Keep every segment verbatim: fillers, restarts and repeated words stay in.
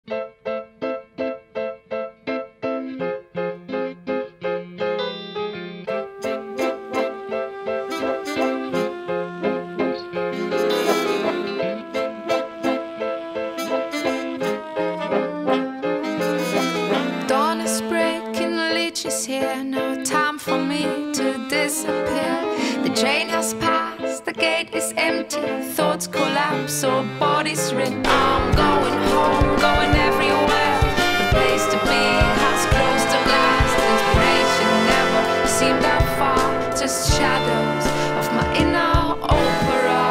Dawn is breaking, the leech is here. No time for me to disappear. The train has passed, the gate is empty. Thoughts collapse, so bodies rip. I'm going home, going everywhere. The place to be has closed at last. Inspiration never seemed that far. Just shadows of my inner opera.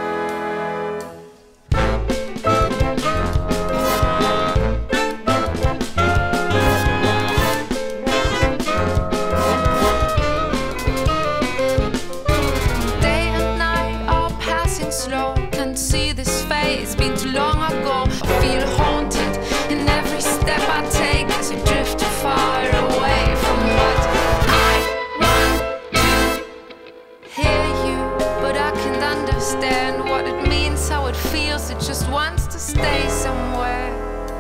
Slow, can't see this face, been too long ago. I feel haunted in every step I take as I drift too far away from what I want to hear you, but I can't understand what it means, how it feels. It just wants to stay somewhere.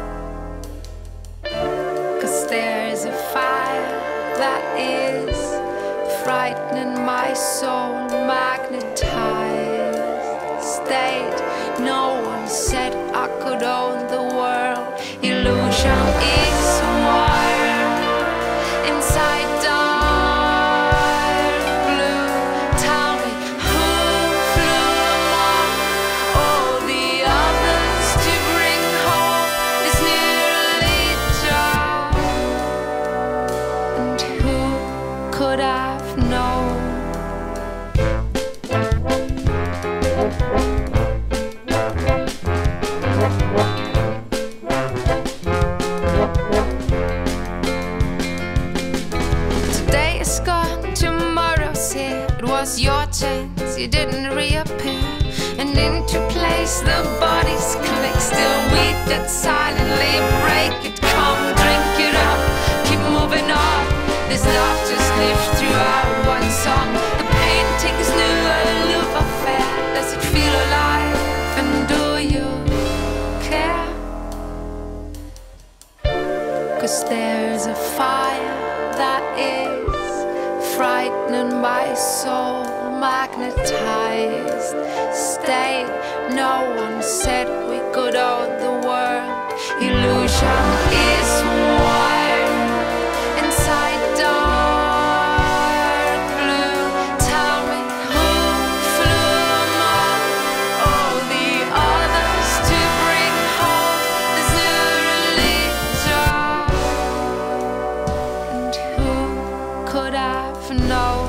Cause there is a fire that is frightening my soul, magnetized. State. No one said I could own the world. Illusion is warm inside dark blue. Tell me who flew among all the others to bring home this new religion? And who could have known? Today is gone, tomorrow's here. It was your chance, you didn't reappear. And into place the bodies click. Still we that silently break it. Come, drink it up, keep moving on. This love just lives throughout one song. The painting is new, a loop affair. Does it feel alive? And do you care? Cause there's a fire that is frightening my soul, magnetized state. No one said we could own the world. Illusion is warm inside dark blue. Tell me who flew among all the others to bring home this new religion? And who could have known?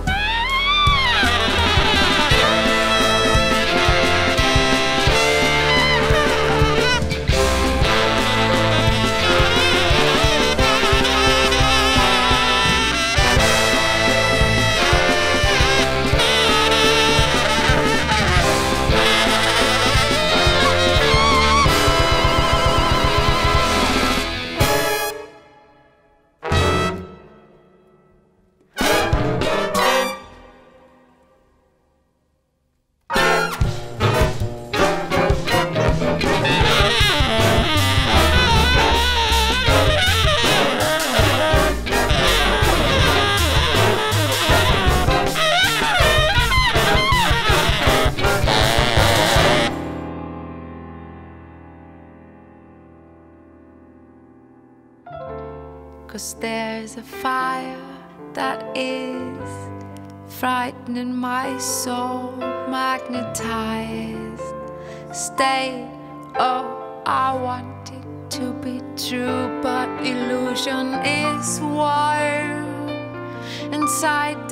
Cause there's a fire that is frightening my soul, magnetized state. Oh, I want it to be true, but illusion is warm inside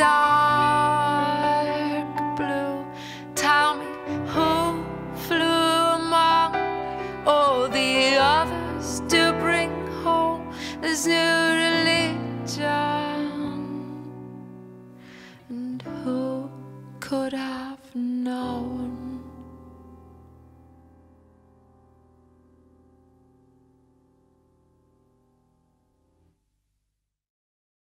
dark blue. Tell me who flew among all the others to bring home this new religion? And who could have known?